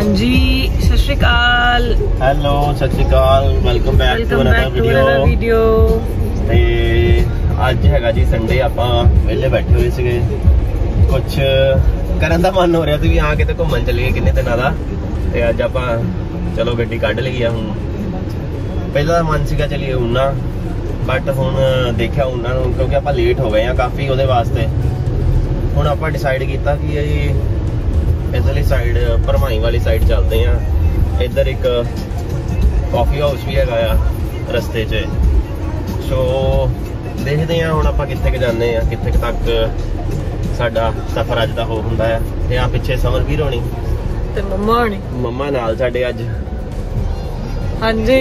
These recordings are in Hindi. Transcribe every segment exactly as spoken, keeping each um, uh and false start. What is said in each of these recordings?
जी सत श्री अकाल। हेलो सत श्री अकाल, welcome back to another video. ते अज हैगा जी संडे, आपां वेले बैठे हुए सीगे, कुछ करन दा मन हो रहा सी भी हाँ किते घूमन चलीए किन्ने दिनां दा। ते अज आपां चलो गड्डी कढ लई आ। हुण पहला मन सीगा चलीए ऊना, बट हुण देखिया ऊना नूं क्योंकि आपां लेट हो गए हैं काफ़ी उहदे वास्ते। हुण आपां डिसाइड कीता कि इधरली साइड भरमाई वाली साइड चलते हैं। इधर एक कॉफी हाउस भी है रस्ते च, सो देखते हैं हुण आपां कित्थे क जाने हैं, कित्थे तक साडा सफर अज दा हो हुंदा है। ते आ पिछे समरवीर होनी ते मम्मा होनी, मम्मा नाल साडे अज। हाँ जी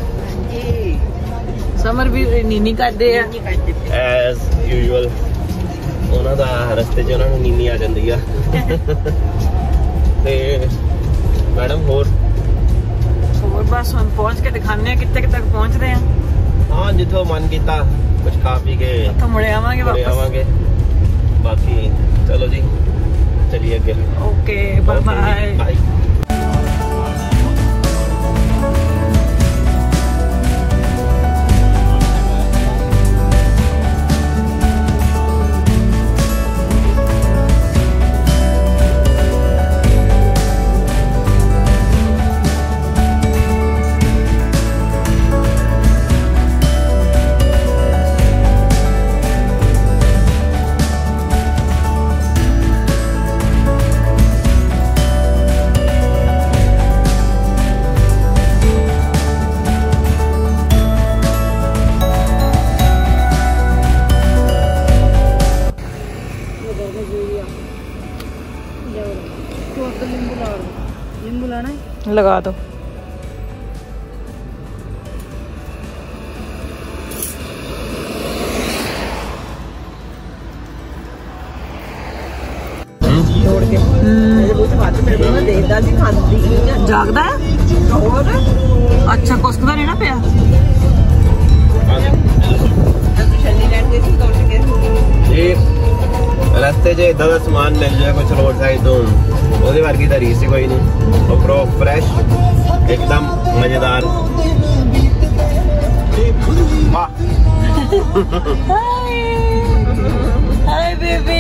समरवीर नीनी करदे आ एज यूजुअल। उन्हां दा रस्ते च उन्हां नूं नीनी आ जांदी आ। ते मैडम होर और बस हम पहुंच के दिखाने कितने तक पहुंच रहे हैं। हाँ जिथों मन किया कुछ खा पी के तो मुड़े आवांगे वापस आवांगे। बाकी चलो जी चलिए अगे। Okay bye bye. लगा दो। जागदा है अच्छा कुसकदा नहीं ना पिया। रस्ते च इदा का समान मिल जाए कुछ रोड साइड तो ਉਹਦੇ ਵਰਗੀ ਤਾਂ ਰੀਸ ਹੀ ਕੋਈ ਨਹੀਂ। ਉੱਪਰੋਂ ਫਰੈਸ਼ एकदम मजेदार। वाह हाय बेबी।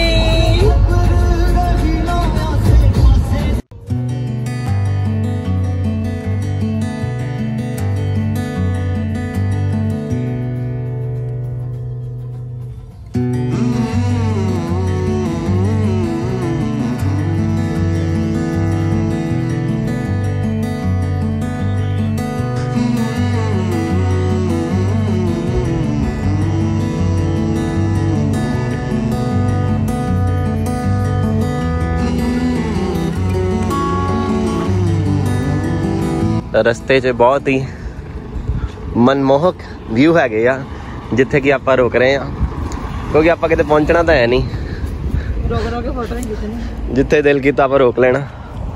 रस्ते च बहुत ही मनमोहक व्यू है जिथे कि आप रोक रहे हैं क्योंकि आप किते पहुंचना तो है नहीं, रोक रोक के फोटो नहीं खिंचनी, जिथे दिल किया आप रोक लेना।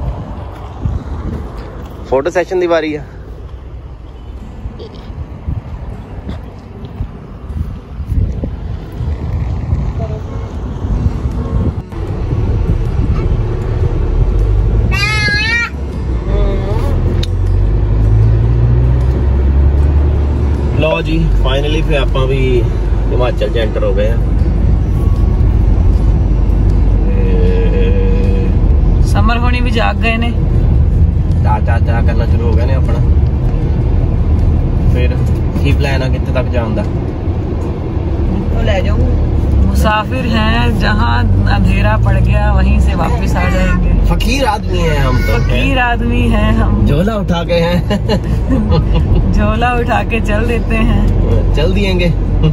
फोटो सैशन की बारी है। लो जी फाइनली फिर आप भी हिमाचल च एंटर हो गए हैं। समर होनी भी जाग गए ने, चा चा चा करना शुरू हो गए ने अपना। फिर की प्लान है कितने तक जाने का? तो ले जाऊं। मुसाफिर हैं, जहाँ अंधेरा पड़ गया वहीं से वापस आ जाएंगे। फकीर आदमी हैं हम तो, फकीर आदमी हैं हम, झोला उठा के हैं झोला उठा के चल देते हैं, चल दिएंगे।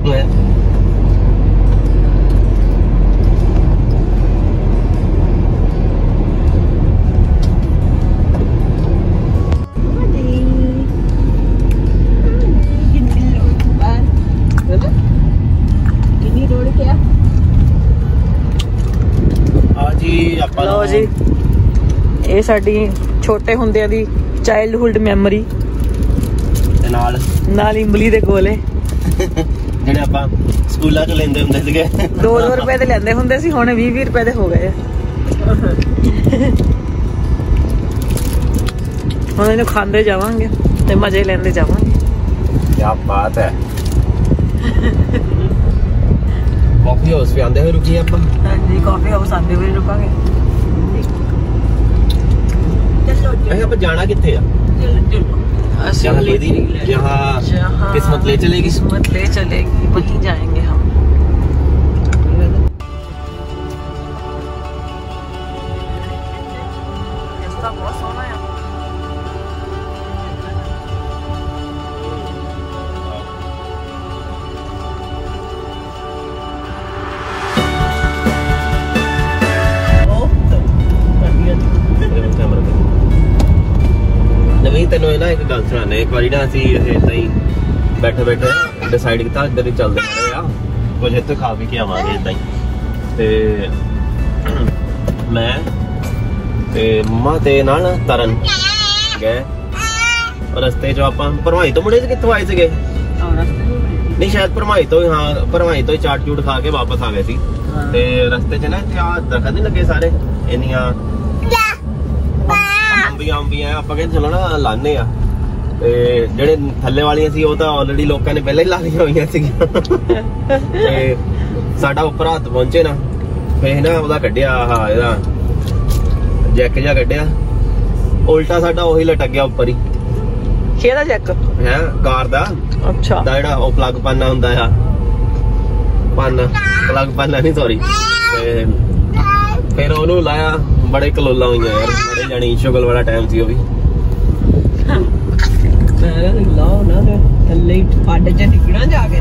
लो जी ये साडी छोटे हुंदे दी चाइल्डहुड मैमोरी नाल नाल इमली दे कोले ਜਿਹੜੇ ਆਪਾਂ ਸਕੂਲਾਂ ਚ ਲੈਂਦੇ ਹੁੰਦੇ ਸੀਗੇ दो दो रुपए ਦੇ ਲੈਂਦੇ ਹੁੰਦੇ ਸੀ ਹੁਣ बीस बीस रुपए ਦੇ ਹੋ ਗਏ ਹੁਣ ਇਹਨੂੰ ਖਾਂਦੇ ਜਾਵਾਂਗੇ ਤੇ ਮਜ਼ੇ ਲੈਂਦੇ ਜਾਵਾਂਗੇ। क्या बात है। कॉफी हाउस पे आंदे हुए रुकी आप? हाँ जी, कॉफी हाउस आंदे हुए रुकांगे। अरे आप जाना किथे आ? जहाँ ले दी, जहाँ किस्मत ले चलेगी। किस्मत ले चलेगी वहीं जाएंगे हम। बहुत सोना है। नवीन तेन ना एक गल सुनाने, एक बारी ना असी इदा ही बैठे बैठे डिसाइड किया इधर ही चलते मारे आ कुछ इतने खा पी के आवांगे इदा ही। ते मैं ते मम्मा ते नाल तरन गए रस्ते चो आप भरवाई तो मुड़े कितों आए थे? नहीं शायद भरवाई तो, हाँ भरवाई तो चाट चूट खा के वापस आ गए सी। ते रस्ते च ना इत्थे दरखत नहीं लगे सारे इन्नियां अंबियां अंबियां आपां कहंदे चलो ना लाने आ ते जेहड़े थल्ले वालियां सी ओह तां ऑलरेडी लोकां ने पहले ही ला लईआं होईयां सीगियां ते साडा उपर हत्थ पहुंचे ना फिर ना ओहदा कड्ढिया आह एहदा जैक जा कड्ढिया उल्टा साडा ओही लटक गया उपर ही। केहड़ा जैक है? कार दा। अच्छा दा जेहड़ा ओह प्लग पाना हुंदा आ, पाना प्लग पाना नहीं सॉरी। ते फिर ओनू लाया, बड़े कलोला हुई यार, बड़े जानी शुगल वाला टाइम सी भी। लाओ ना थल्ले फड़ च निकलना जाके।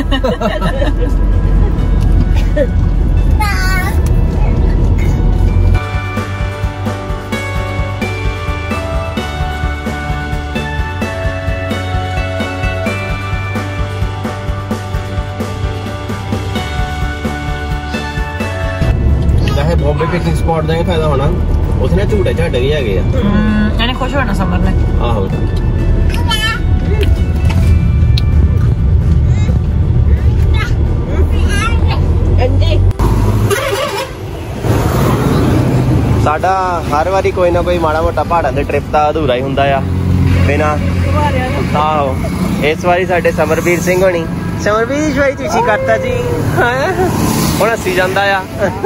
बॉम्बे पिकनिक स्पॉट ਦਾ ਇਹ ਫਾਇਦਾ ਹੋਣਾ ਉਸਨੇ ਝੂਟੇ ਝਾੜੇ ਵੀ ਹੈਗੇ ਆ। ਹਮ ਇਹਨੇ ਖੁਸ਼ ਹੋਣਾ ਸਮਰ ਨੇ। ਆਹੋ ਅੰਡੇ ਸਾਡਾ ਹਰ ਵਾਰੀ ਕੋਈ ਨਾ ਕੋਈ ਮਾੜਾ ਮੋਟਾ ਪਹਾੜਾਂ ਦੇ ਟ੍ਰਿਪ ਤਾਂ ਅਧੂਰਾ ਹੀ ਹੁੰਦਾ ਆ ਬਿਨਾ। ਆਹੋ ਇਸ ਵਾਰੀ ਸਾਡੇ ਸਮਰਵੀਰ ਸਿੰਘ ਹੋਣੀ, ਸਮਰਵੀਰ ਭਾਈ ਤੁਸੀਂ ਕਰਤਾ ਜੀ ਹੁਣ ਹੱਸੀ ਜਾਂਦਾ ਆ।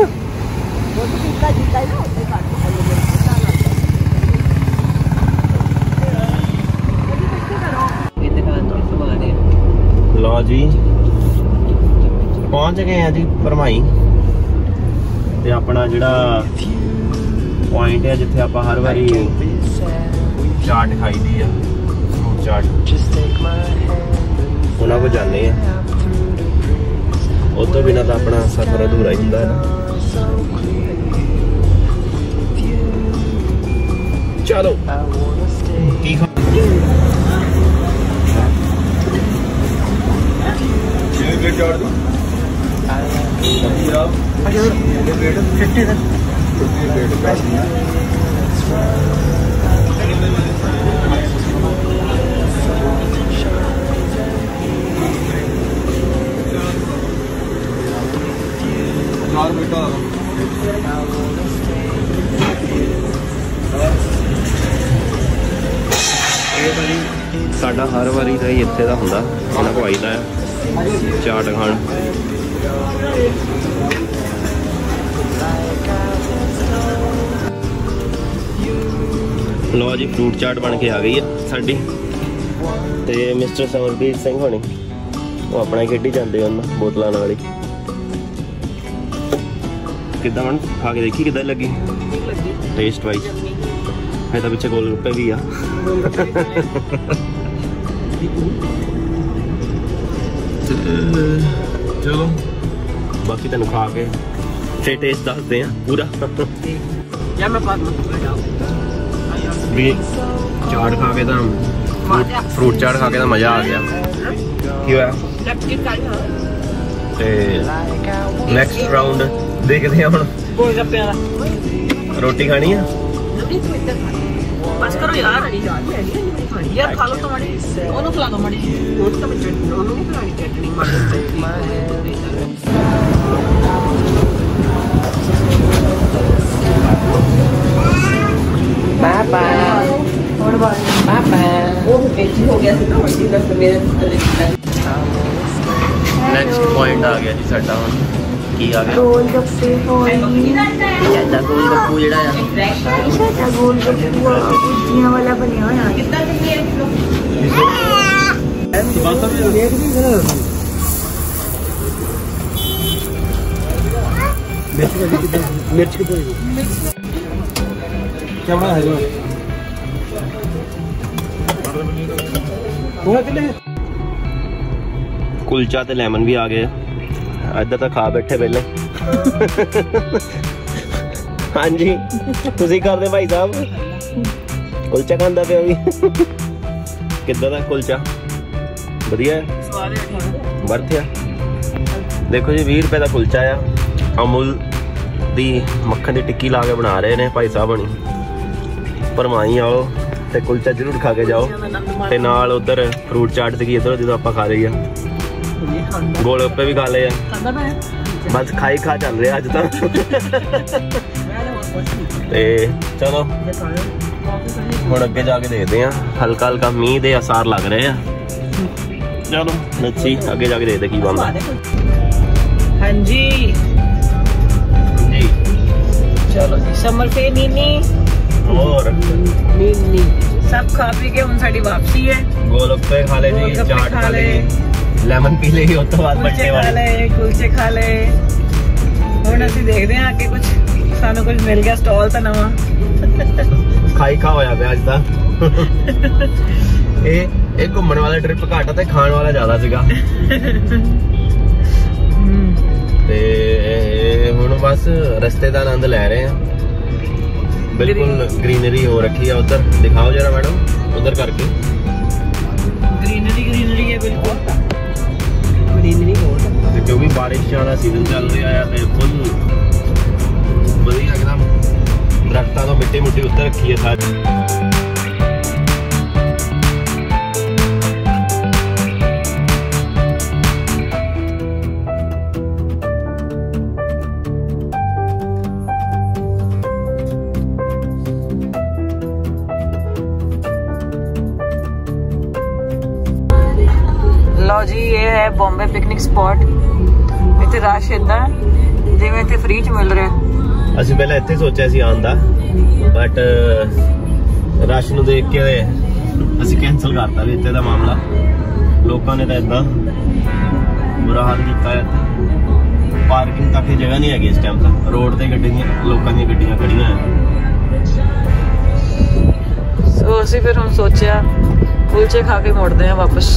लो जी पहुंच गए हैं जी भरवाई ते अपना जिहड़ा पॉइंट है जिथे आप हर बारी चाट खाई दी है फ्रूट चाट उन्होंने को जाने उस तो बिना तो अपना सफर अधूरा ही हुंदा है ना। चलो की साडा हर वारी का ही इत्थे दा हुंदा इन्हां को आईदा है चाट खाण। लो जी फ्रूट चाट बन के आ गई है साडी ते मिस्टर समरवीर सिंह होनी वो अपना खेडी जाते उन्होंने बोतलों नाल ही। किदा मन खा के देखी किदा लगी टेस्ट वाइज? है तो पिछे गोलगप्पे भी आ। चलो बाकी तेन खा के फिर टेस्ट दसते हैं पूरा। भी चाट खा के तो फ्रूट चाट खा के तो मजा आ गया। क्यों नैक्सट राउंड देखते हैं हम। रोटी खानी है बस करो यार यार खा लो तो मड़ी ओनो खिला दो मड़ी ओनो तो चटनी ओनो नहीं खिलानी चटनी बाय बाय। ਨੈਕਸਟ ਪੁਆਇੰਟ ਆ ਗਿਆ ਜੀ ਸਾਡਾ ਹੁਣ ਕੀ ਆ ਗਿਆ ਗੋਲ ਗੱਪੇ ਹੋਈ ਸਾਡਾ ਗੋਲ ਗੱਪੂ ਜਿਹੜਾ ਆ ਸਾਡਾ ਗੋਲ ਗੱਪੂ ਕੁੱਤੀਆਂ ਵਾਲਾ ਬਣਿਆ ਹੋਇਆ मिर्च कितने क्या बना है कुलचा ते लेमन भी आ गए इधर तो खा बैठे पहले हाँ जी तुसी कर दे भाई साहब कुलचा खांदा पे भी कितना दा कुलचा बढ़िया है वर्थ है देखो जी बीस रुपए का कुलचा आ अमूल दी मक्खन की टिक्की ला के बना रहे हैं भाई साहब बनी भरमाई आओ ते कुलचा जरूर खा के जाओ ते नाल उधर फ्रूट चाट सी इधर जो आप खा रही है गोलगप्पे भी खा ले बस खाई खा चल रहे अज तक चलो हुण अगे जाके देखते हैं हल्का हल्का मीह दे आसार लग रहे हैं चलो नच्ची अगे जाके देखते की बनता हाँ जी चलो जी समर पे नीनी और नीनी सब खा पी के उन साड़ी वापसी है गोलगप्पे खा ले जी चाट खा ले लेमन पी ले उस तो बाद बच्चे खा ले कुलचे खा ले हुण ਅਸੀਂ ਦੇਖਦੇ ਹਾਂ ਕਿ ਕੁਝ ਸਾਨੂੰ ਕੁਝ ਮਿਲ ਗਿਆ ਸਟਾਲ ਤਾਂ ਨਵਾਂ ਖਾਈ ਖਾ ਹੋਇਆ ਪਿਆ ਅੱਜ ਤਾਂ ਇਹ ਇਹ ਘੁੰਮਣ ਵਾਲਾ ਟ੍ਰਿਪ ਘੱਟ ਤੇ ਖਾਣ ਵਾਲਾ ਜ਼ਿਆਦਾ ਸੀਗਾ ਤੇ ਹੁਣ ਬਸ ਰਸਤੇ ਦਾ ਆਨੰਦ ਲੈ ਰਹੇ ਹਾਂ बिल्कुल ग्रीनरी हो रखी है उधर दिखाओ जरा मैडम उधर करके ग्रीनरी ग्रीनरी है बिल्कुल ग्रीनरी बहुत क्योंकि बारिश वाला सीजन चल रहा है तो फुल बढ़िया एकदम दरख्तां तो मिट्टी मुट्टी उत्ते रखी है सारी लो जी ये है बॉम्बे पिकनिक स्पॉट इतने रश इदा जिवें इतने फ्री च मिल रहा ਅਸੀਂ ਪਹਿਲਾਂ ਇੱਥੇ ਸੋਚਿਆ ਸੀ ਆਉਣ ਦਾ ਬਟ ਰਸ਼ ਨੂੰ ਦੇਖ ਕੇ ਅਸੀਂ ਕੈਨਸਲ ਕਰਤਾ ਵੀ ਇੱਥੇ ਦਾ ਮਾਮਲਾ ਲੋਕਾਂ ਨੇ ਤਾਂ ਇਦਾਂ ਬੁਰਾ ਹਾਲ ਕੀਤਾ ਹੈ ਪਾਰਕਿੰਗ ਤੱਕ ਦੀ ਜਗ੍ਹਾ ਨਹੀਂ ਹੈਗੀ ਇਸ ਟਾਈਮ ਤਾਂ ਰੋਡ ਤੇ ਗੱਡੀਆਂ ਲੋਕਾਂ ਦੀਆਂ ਗੱਡੀਆਂ ਖੜੀਆਂ ਹੈ ਸੋ ਅਸੀਂ ਫਿਰ ਹੁਣ ਸੋਚਿਆ ਕੁਲਚੇ ਖਾ ਕੇ ਮੁੜਦੇ ਆ ਵਾਪਸ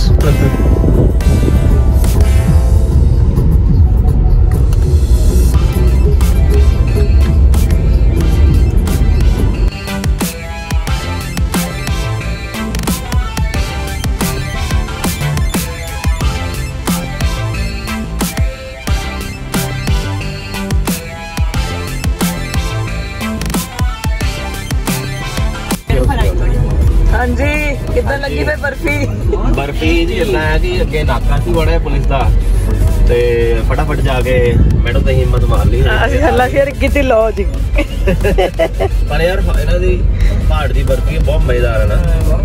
हाँ जी कितना लगी भाई बर्फी बर्फी जी इतना है कि अगे नाका सी बड़ा है पुलिस का ते फटाफट जाके मैडम तो हिम्मत मार ली ਅਸੀਂ ਹੱਲਾ ਸ਼ੇਰ ਕੀਤੀ ਲੋ ਜੀ पर यार ਇਹਨਾਂ ਦੀ ਪਹਾੜ ਦੀ ਬਰਫੀ ਬਹੁਤ ਮਜ਼ੇਦਾਰ ਹੈ ਨਾ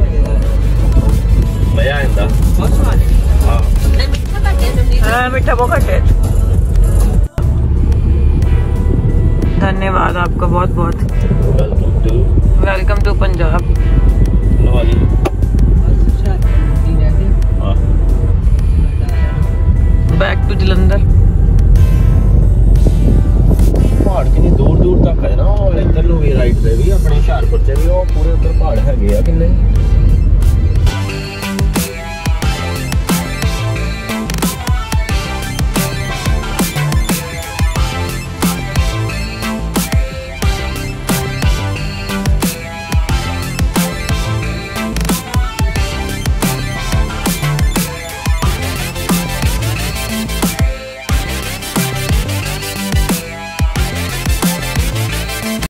ਮਜ਼ਾ ਆਉਂਦਾ ਬਹੁਤ ਸਵਾਦ ਹਾਂ हाँ मीठा बहुत है धन्यवाद आपका बहुत बहुत welcome to welcome to Punjab Lohali back to Jalandhar पहाड़ कितनी दूर दूर तक है ना और इधर भी राइट से भी अपने हुशियारपुर से भी वो पूरे उधर पहाड़ है किन्ने